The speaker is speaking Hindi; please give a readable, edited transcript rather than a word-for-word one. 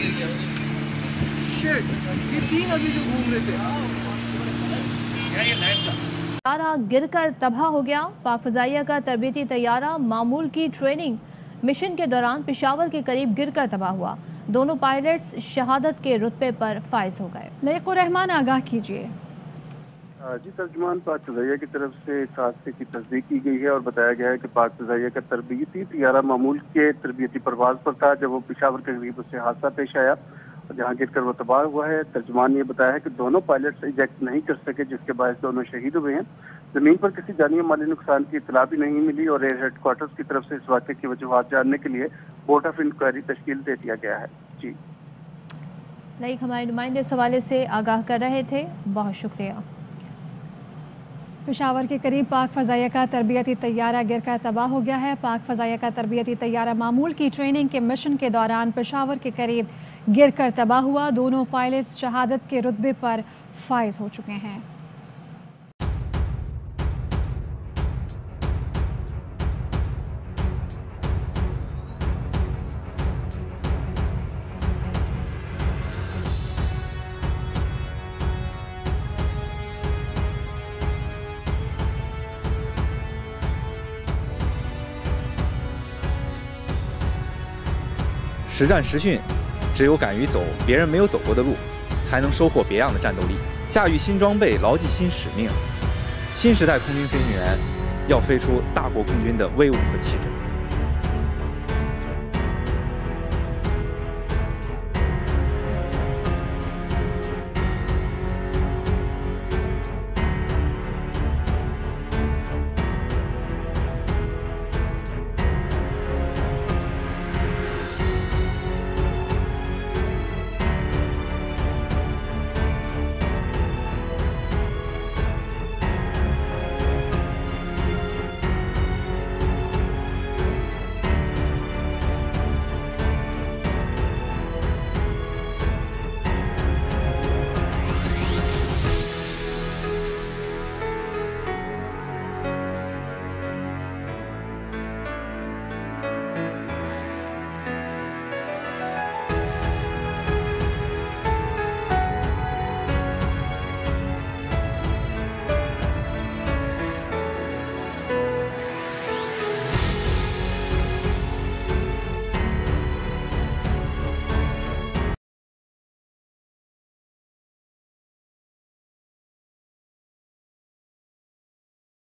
शिट, ये 3 अभी जो घूम रहे थे। तैयारा गिरकर तबाह हो गया। पाक फ़ज़ाइया का तरबियती तैयारा मामूल की ट्रेनिंग मिशन के दौरान पेशावर के करीब गिरकर तबाह हुआ। दोनों पायलट्स शहादत के रुतबे पर फाइज हो गए। लईक़ुर रहमान आगाह कीजिए। जी, तर्जुमान पाक फ़ज़ाइया की तरफ से इस हादसे की तस्दीक की गई है और बताया गया है कि पाक फ़ज़ाइया का तरबियती तैयारा मामूल के तरबियती परवाज पर था जब वो पेशावर के करीब उससे हादसा पेश आया और जहां गिरकर वो तबाह हुआ है। तर्जुमान ने बताया है कि दोनों पायलट्स इजेक्ट नहीं कर सके, जिसके बायस दोनों शहीद हुए हैं। जमीन पर किसी जानी माली नुकसान की इतला भी नहीं मिली और एयर हेडक्वार्टर्स की तरफ से इस वाक़े की वजूहात जानने के लिए बोर्ड ऑफ इंक्वायरी तश्कील दे दिया गया है। जी, नई हमारे नुमाइंदे इस हवाले से आगाह कर रहे थे, बहुत शुक्रिया। पेशावर के करीब पाक फ़ज़ाइया का तरबियती तैयारा गिरकर तबाह हो गया है। पाक फ़ज़ाइया का तरबियती तैयारा मामूल की ट्रेनिंग के मिशन के दौरान पेशावर के करीब गिरकर तबाह हुआ। दोनों पायलट्स शहादत के रुतबे पर फाइज हो चुके हैं। 实战实训，只有敢于走别人没有走过的路，才能收获别样的战斗力。驾驭新装备，牢记新使命。新时代空军飞行员要飞出大国空军的威武和气质。